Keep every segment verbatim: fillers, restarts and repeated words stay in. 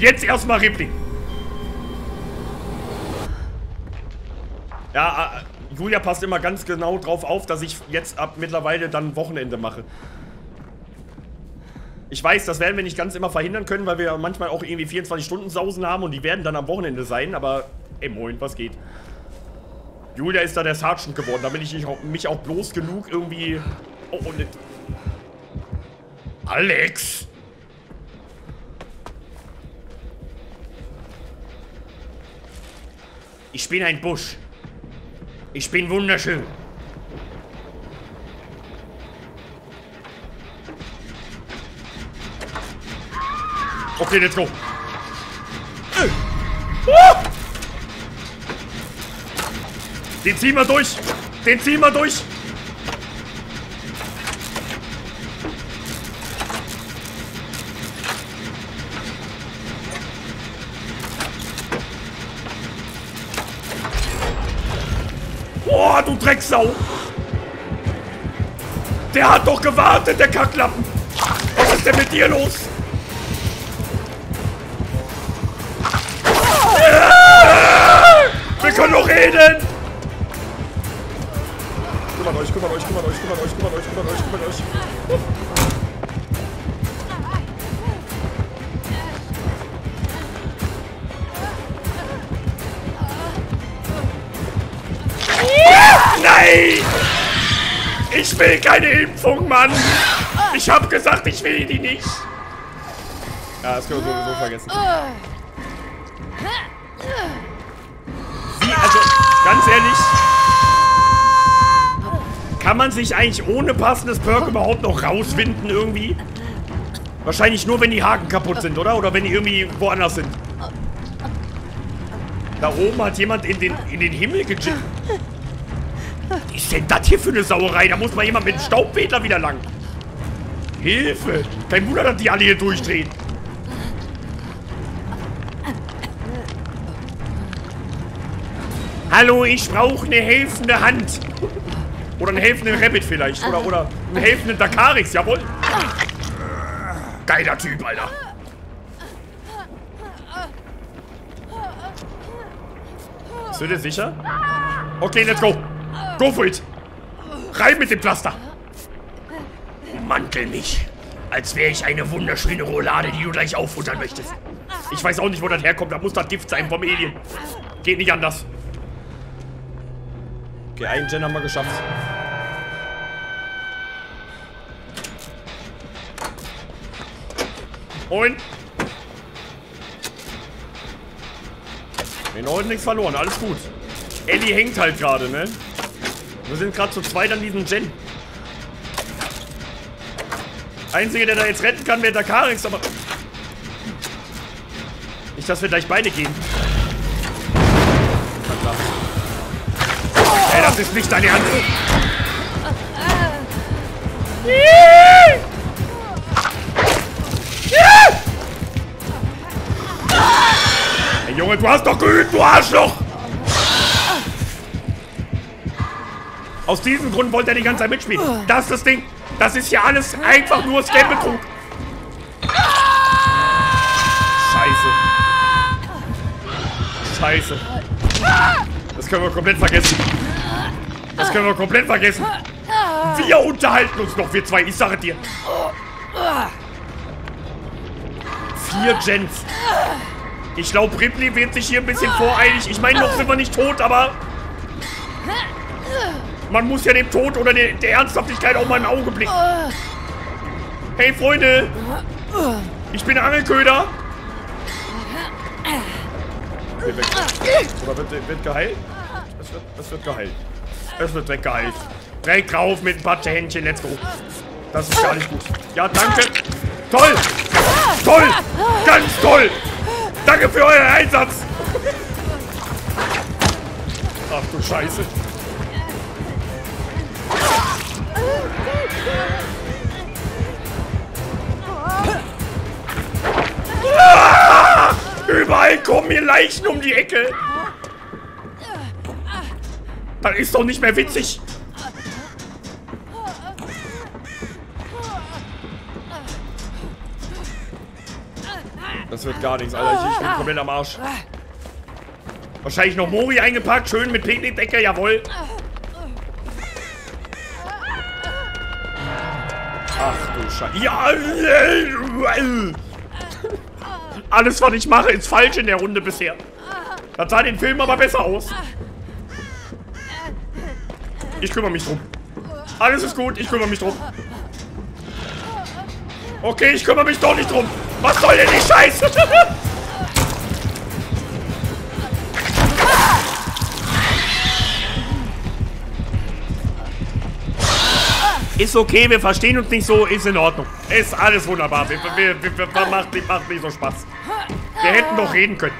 Jetzt erstmal Ripley. Ja, äh, Julia passt immer ganz genau drauf auf, dass ich jetzt ab mittlerweile dann Wochenende mache. Ich weiß, das werden wir nicht ganz immer verhindern können, weil wir manchmal auch irgendwie vierundzwanzig Stunden Sausen haben und die werden dann am Wochenende sein, aber ey, moin, was geht? Julia ist da der Sergeant geworden, damit ich mich auch bloß genug irgendwie... Oh, oh, ne. Alex! Ich bin ein Busch. Ich bin wunderschön. Okay, let's go. Den ziehen wir durch. Den ziehen wir durch. Boah, du Drecksau. Der hat doch gewartet, der Kacklappen. Was ist denn mit dir los? Wir können noch reden! Kümmert euch, kümmert euch, kümmert euch, kümmert euch, kümmert euch, kümmert euch, kümmert euch. Nein! Ich will keine Impfung, Mann! Ich hab gesagt, ich will die nicht! Ja, das können wir sowieso vergessen. Wie, also, ganz ehrlich, kann man sich eigentlich ohne passendes Perk überhaupt noch rauswinden irgendwie? Wahrscheinlich nur, wenn die Haken kaputt sind, oder? Oder wenn die irgendwie woanders sind. Da oben hat jemand in den, in den Himmel gejippt. Was ist denn das hier für eine Sauerei? Da muss mal jemand mit dem Staubwedler wieder lang. Hilfe! Kein Wunder, dass die alle hier durchdrehen. Hallo, ich brauche eine helfende Hand. Oder einen helfenden Rabbit vielleicht. Oder, oder einen helfenden Dakarix, jawohl. Geiler Typ, Alter. Ist du dir sicher? Okay, let's go. Go for it. Rein mit dem Pflaster. Mantel mich. Als wäre ich eine wunderschöne Roulade, die du gleich auffuttern möchtest. Ich weiß auch nicht, wo das herkommt. Da muss das Gift sein vom Alien. Geht nicht anders. Okay, einen Gen haben wir geschafft. Moin. Wir haben heute nichts verloren, alles gut. Ellie hängt halt gerade, ne? Wir sind gerade zu zweit an diesem Gen. Einzige, der da jetzt retten kann, wäre der Dakarix, aber... Nicht, dass wir gleich beide gehen. Na klar. Ey, das ist nicht dein Ernst. Ey, Junge, du hast doch geübt, du Arschloch! Aus diesem Grund wollte er die ganze Zeit mitspielen. Das ist das Ding. Das ist ja alles einfach nur Scam-Betrug. Scheiße. Scheiße. Das können wir komplett vergessen. Das können wir komplett vergessen. Wir unterhalten uns noch, wir zwei. Ich sage dir. Vier Gens. Ich glaube, Ripley wird sich hier ein bisschen voreilig. Ich meine, noch sind wir nicht tot, aber... Man muss ja dem Tod oder der, der Ernsthaftigkeit auch mal im Auge blicken. Hey, Freunde. Ich bin Angelköder. Okay, weg. Oder wird, wird geheilt? Es wird, es wird geheilt. Es wird weggeheilt. Weg drauf mit ein paar Händchen. Let's go. Das ist gar nicht gut. Ja, danke. Toll. Toll. Ganz toll. Danke für euren Einsatz. Ach du Scheiße. Ah! Überall kommen mir Leichen um die Ecke. Das ist doch nicht mehr witzig. Das wird gar nichts, Alter. Ich bin komplett am Arsch. Wahrscheinlich noch Mori eingepackt. Schön mit Picknickdecke, jawohl. Ach du Scheiße. Ja. Alles, was ich mache, ist falsch in der Runde bisher. Das sah den Film aber besser aus. Ich kümmere mich drum. Alles ist gut, ich kümmere mich drum. Okay, ich kümmere mich doch nicht drum. Was soll denn die Scheiße? Ist okay, wir verstehen uns nicht so, ist in Ordnung. Ist alles wunderbar. Wir, wir, wir, wir, macht, macht nicht so Spaß. Wir hätten doch reden können.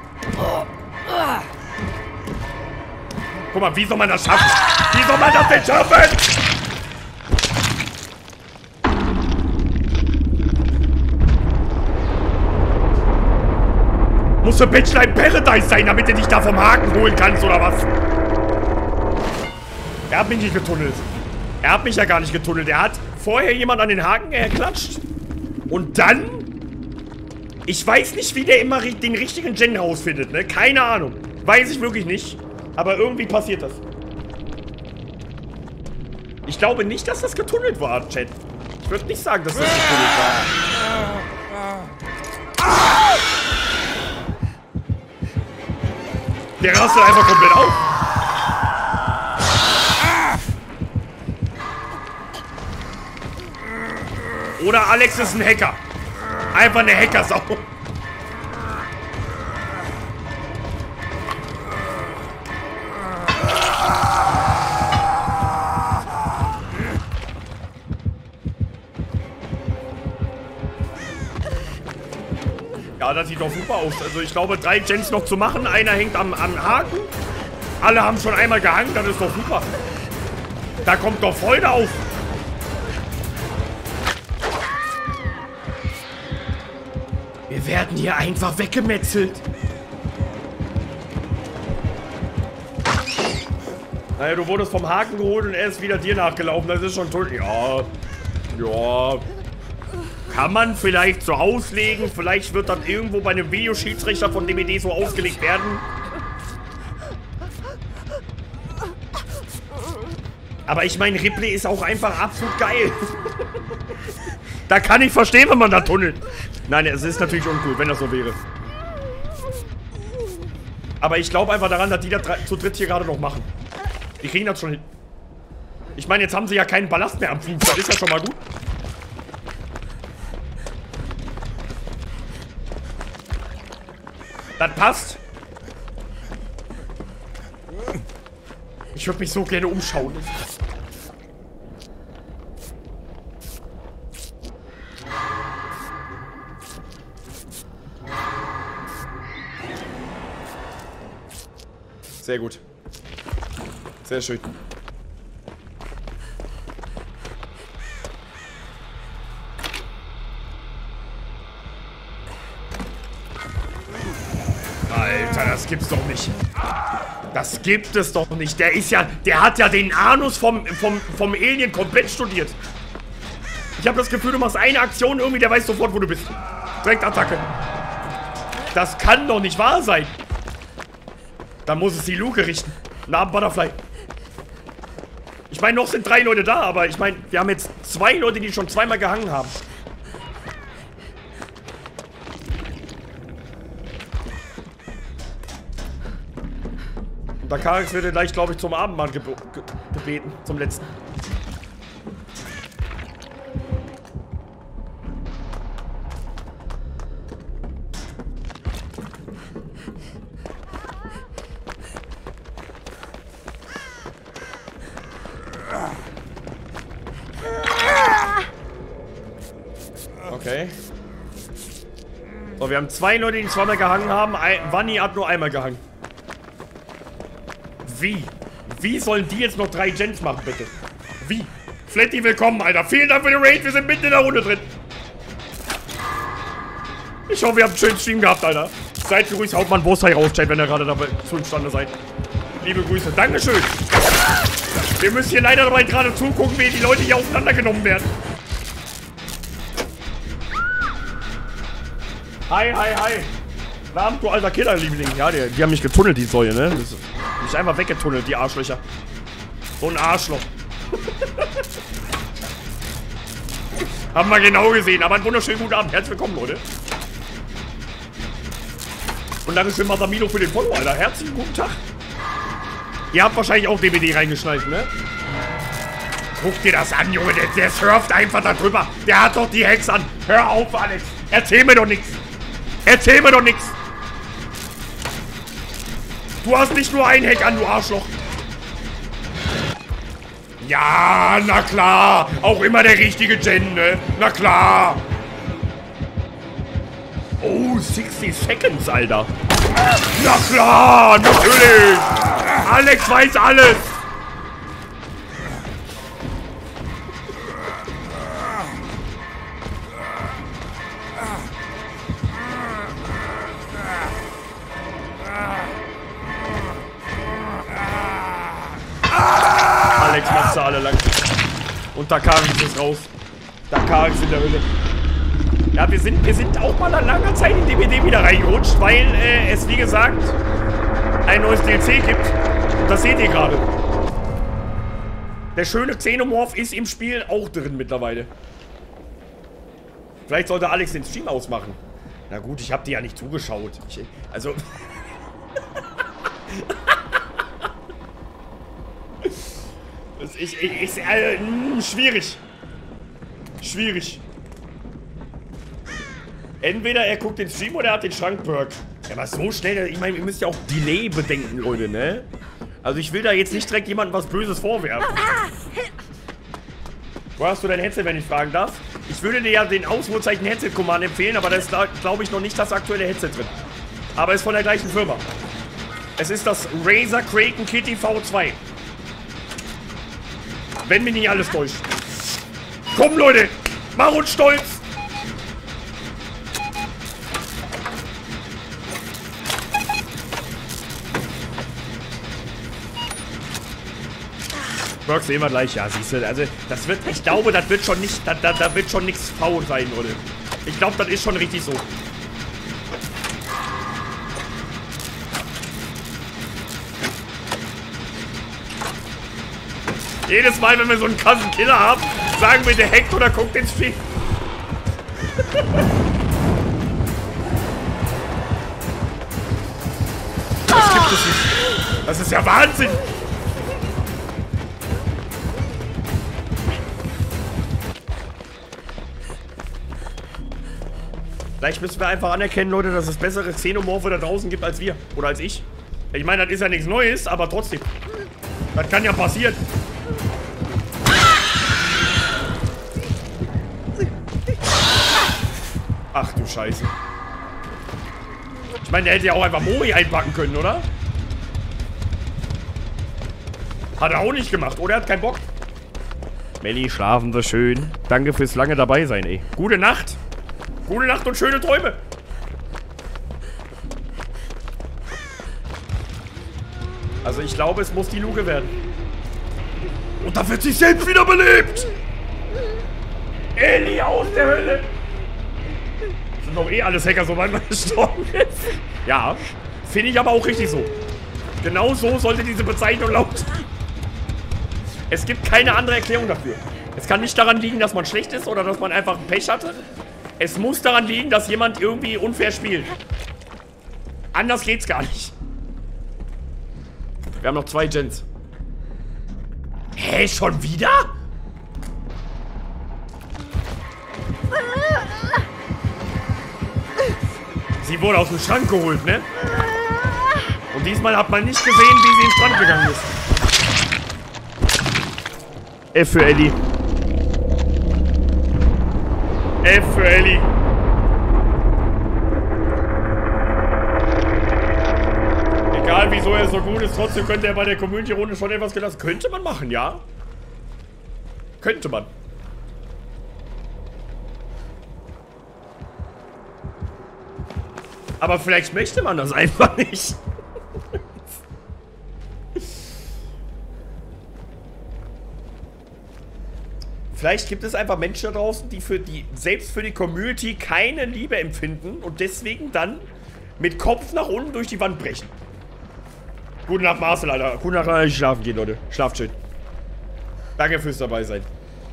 Guck mal, wie soll man das schaffen? Wie soll man das denn schaffen? Muss für Bachelor in Paradise sein, damit du dich da vom Haken holen kannst, oder was? Er hat mich nicht getunnelt. Er hat mich ja gar nicht getunnelt. Er hat vorher jemand an den Haken geklatscht. Und dann... Ich weiß nicht, wie der immer den richtigen Gen rausfindet, ne? Keine Ahnung. Weiß ich wirklich nicht. Aber irgendwie passiert das. Ich glaube nicht, dass das getunnelt war, Chat. Ich würde nicht sagen, dass das getunnelt war. Der rastet einfach komplett auf. Oder Alex ist ein Hacker. Einfach eine Hackersau. Ja, das sieht doch super aus. Also ich glaube, drei Gens noch zu machen. Einer hängt am, am Haken. Alle haben schon einmal gehangen. Das ist doch super. Da kommt doch Freude auf. Wir werden hier einfach weggemetzelt. Naja, du wurdest vom Haken geholt und er ist wieder dir nachgelaufen. Das ist schon toll. Ja. Ja. Kann man vielleicht so auslegen. Vielleicht wird dann irgendwo bei einem Videoschiedsrichter von D B D so ausgelegt werden. Aber ich meine, Ripley ist auch einfach absolut geil. Da kann ich verstehen, wenn man da tunnelt. Nein, es ist natürlich uncool, wenn das so wäre. Aber ich glaube einfach daran, dass die da zu dritt hier gerade noch machen. Die kriegen das schon hin. Ich meine, jetzt haben sie ja keinen Ballast mehr am Fuß. Das ist ja schon mal gut. Das passt. Ich würde mich so gerne umschauen. Sehr gut. Sehr schön. Alter, das gibt's doch nicht. Das gibt es doch nicht. Der ist ja, der hat ja den Anus vom, vom, vom Alien komplett studiert. Ich habe das Gefühl, du machst eine Aktion irgendwie, der weiß sofort, wo du bist. Direkt Attacke. Das kann doch nicht wahr sein. Dann muss es die Luke richten. Na, Butterfly. Ich meine, noch sind drei Leute da, aber ich meine, wir haben jetzt zwei Leute, die schon zweimal gehangen haben. Und Dakaris wird gleich, glaube ich, zum Abendmahl ge ge gebeten. Zum letzten. Okay. So, wir haben zwei Leute, die zweimal gehangen haben. Vanni hat nur einmal gehangen. Wie? Wie sollen die jetzt noch drei Gens machen, bitte? Wie? Fletty, willkommen, Alter. Vielen Dank für den Raid. Wir sind mitten in der Runde drin. Ich hoffe, ihr habt einen schönen Stream gehabt, Alter. Seid gegrüßt. Haut mal einen Bossai raus, Chat, wenn ihr gerade dabei zu imstande seid. Liebe Grüße. Dankeschön. Wir müssen hier leider dabei gerade zugucken, wie die Leute hier auseinandergenommen werden. Hi, hi, hi. Na, du alter Killerliebling. Ja, die, die haben mich getunnelt, die Säue, ne? Das ist mich einfach weggetunnelt, die Arschlöcher. So ein Arschloch. Haben wir genau gesehen. Aber einen wunderschönen guten Abend. Herzlich willkommen, Leute. Und Dankeschön, Masamino, für den Follow, Alter. Herzlichen guten Tag. Ihr habt wahrscheinlich auch D V D reingeschnallt, ne? Guck dir das an, Junge. Der, der surft einfach da drüber. Der hat doch die Hex an. Hör auf, Alex. Erzähl mir doch nichts. Erzähl mir doch nichts. Du hast nicht nur ein Heck an, du Arschloch. Ja, na klar. Auch immer der richtige Gen, ne? Na klar. Oh, sixty Seconds, Alter. Na klar, natürlich. Alex weiß alles. Alex macht sie alle lang. Und Dakaris ist raus. Dakaris in der Hölle. Ja, wir sind, wir sind auch mal nach langer Zeit in D V D wieder reingerutscht, weil äh, es, wie gesagt, ein neues D L C gibt. Und das seht ihr gerade. Der schöne Xenomorph ist im Spiel auch drin mittlerweile. Vielleicht sollte Alex den Stream ausmachen. Na gut, ich habe dir ja nicht zugeschaut. Ich, also... Ich, ich, ich, äh, mh, schwierig. Schwierig. Entweder er guckt den Stream oder er hat den Schrank-Perk. Ja, aber so schnell, ich meine, ihr müsst ja auch Delay bedenken, Leute, ne? Also ich will da jetzt nicht direkt jemandem was Böses vorwerfen. Wo hast du dein Headset, wenn ich fragen darf? Ich würde dir ja den Ausrufezeichen Headset-Command empfehlen, aber da ist, glaube ich, noch nicht das aktuelle Headset drin. Aber ist von der gleichen Firma. Es ist das Razer Kraken Kitty V zwei. Wenn mich nicht alles täuscht. Komm, Leute! Mach uns stolz! Work sehen wir gleich, ja, siehst du. Also, das wird, ich glaube, das wird schon nicht, da, da, da wird schon nichts faul sein, Leute. Ich glaube, das ist schon richtig so. Jedes Mal, wenn wir so einen krassen Killer haben, sagen wir, der hackt oder guckt den Stream. Das gibt es nicht. Das ist ja Wahnsinn. Vielleicht müssen wir einfach anerkennen, Leute, dass es bessere Xenomorphe da draußen gibt als wir. Oder als ich. Ich meine, das ist ja nichts Neues, aber trotzdem. Das kann ja passieren. Ach du Scheiße. Ich meine, der hätte ja auch einfach Mori einpacken können, oder? Hat er auch nicht gemacht, oder? Er hat keinen Bock. Melli, schlafen Sie schön. Danke fürs lange dabei sein, ey. Gute Nacht. Gute Nacht und schöne Träume. Also ich glaube, es muss die Luke werden. Und da wird sich selbst wiederbelebt. Ellie aus der Hölle. Sind doch eh alles Hacker, sobald man gestorben ist. Ja, finde ich aber auch richtig so. Genau so sollte diese Bezeichnung lauten. Es gibt keine andere Erklärung dafür. Es kann nicht daran liegen, dass man schlecht ist oder dass man einfach Pech hatte. Es muss daran liegen, dass jemand irgendwie unfair spielt. Anders geht's gar nicht. Wir haben noch zwei Gens. Hä, schon wieder? Sie wurde aus dem Schrank geholt, ne? Und diesmal hat man nicht gesehen, wie sie in den Schrank gegangen ist. F für Ellie. F für Ellie. Egal wieso er so gut ist, trotzdem könnte er bei der Community-Runde schon etwas gelassen. Könnte man machen, ja? Könnte man. Aber vielleicht möchte man das einfach nicht. Vielleicht gibt es einfach Menschen da draußen, die für die, selbst für die Community keine Liebe empfinden und deswegen dann mit Kopf nach unten durch die Wand brechen. Gute Nacht, Marcel, Alter. Gute Nacht, ich schlafen gehen, Leute. Schlaft schön. Danke fürs dabei sein.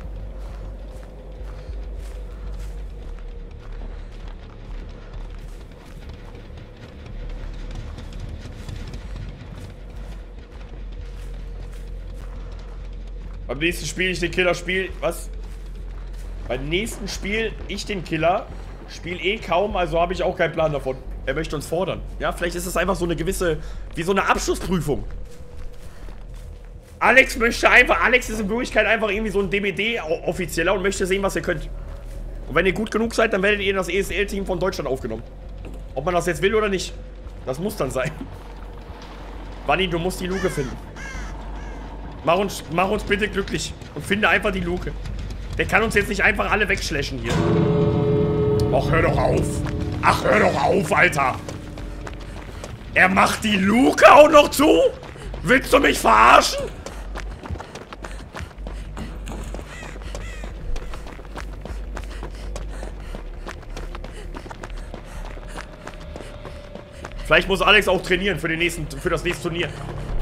Beim nächsten Spiel ich den Killer spiel. Was? Beim nächsten Spiel ich den Killer. Spiel eh kaum, also habe ich auch keinen Plan davon. Er möchte uns fordern. Ja, vielleicht ist es einfach so eine gewisse, wie so eine Abschlussprüfung. Alex möchte einfach, Alex ist in Wirklichkeit einfach irgendwie so ein D B D-Offizieller und möchte sehen, was ihr könnt. Und wenn ihr gut genug seid, dann werdet ihr in das E S L-Team von Deutschland aufgenommen. Ob man das jetzt will oder nicht. Das muss dann sein. Bunny, du musst die Luke finden. Mach uns, mach uns bitte glücklich und finde einfach die Luke. Der kann uns jetzt nicht einfach alle wegschläschen hier. Ach, hör doch auf. Ach, hör doch auf, Alter. Er macht die Luke auch noch zu? Willst du mich verarschen? Vielleicht muss Alex auch trainieren für, den nächsten, für das nächste Turnier.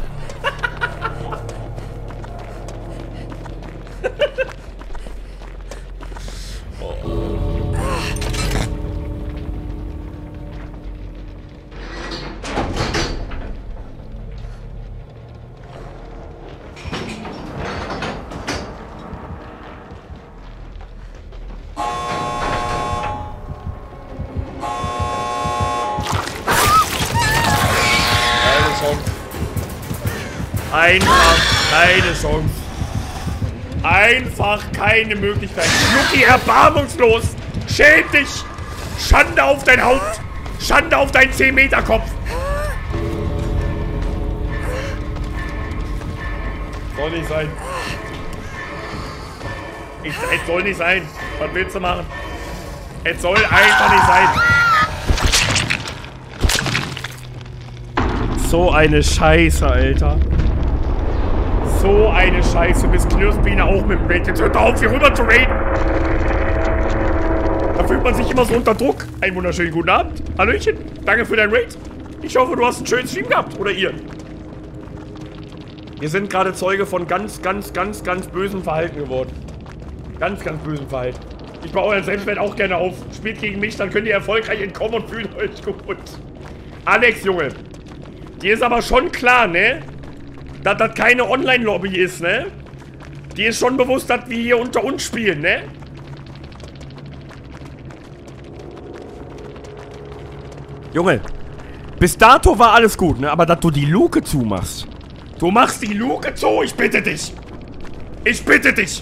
Einfach keine Chance. Einfach keine Möglichkeit. Luki, erbarmungslos. Schäm dich. Schande auf dein Haupt. Schande auf deinen zehn Meter Kopf. Soll nicht sein. Ich, es soll nicht sein. Was willst du machen? Es soll einfach nicht sein. So eine Scheiße, Alter. So eine Scheiße. Bis Knirschbiene auch mit dem Raid. Jetzt hört auf, hier rüber zu raiden. Da fühlt man sich immer so unter Druck. Einen wunderschönen guten Abend. Hallöchen. Danke für dein Raid. Ich hoffe, du hast einen schönen Stream gehabt. Oder ihr. Wir sind gerade Zeuge von ganz, ganz, ganz, ganz bösem Verhalten geworden. Ganz, ganz bösem Verhalten. Ich baue euren Selbstwert auch gerne auf. Spielt gegen mich, dann könnt ihr erfolgreich entkommen und fühlt euch gut. Alex, Junge. Dir ist aber schon klar, ne? Dass das keine Online-Lobby ist, ne? Dir ist schon bewusst, dass wir hier unter uns spielen, ne? Junge, bis dato war alles gut, ne? Aber dass du die Luke zumachst. Du machst die Luke zu, ich bitte dich. Ich bitte dich.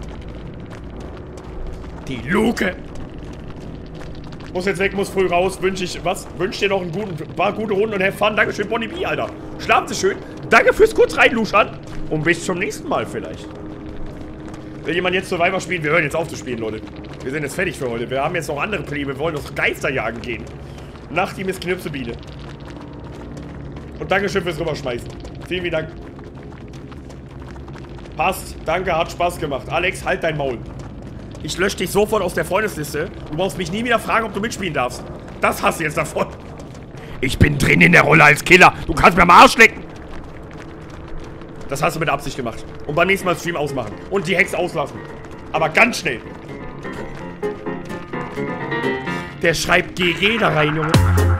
Die Luke. Muss jetzt weg, muss früh raus. Wünsche ich, was? Wünsche dir noch einen guten, paar gute Runden und have fun. Dankeschön, Bonnie B, Alter. Schlafen Sie schön. Danke fürs kurz reinluschern. Und bis zum nächsten Mal vielleicht. Will jemand jetzt Survivor spielen? Wir hören jetzt auf zu spielen, Leute. Wir sind jetzt fertig für heute. Wir haben jetzt noch andere Pläne. Wir wollen noch Geister jagen gehen. Nach ihm ist Knirpsebiene. Und Dankeschön fürs Rüberschmeißen. Vielen, vielen Dank. Passt. Danke, hat Spaß gemacht. Alex, halt dein Maul. Ich lösche dich sofort aus der Freundesliste. Du brauchst mich nie wieder fragen, ob du mitspielen darfst. Das hast du jetzt davon. Ich bin drin in der Rolle als Killer. Du kannst mir am Arsch lecken. Das hast du mit Absicht gemacht. Und beim nächsten Mal Stream ausmachen. Und die Hex auslassen. Aber ganz schnell. Der schreibt G G da rein, Junge.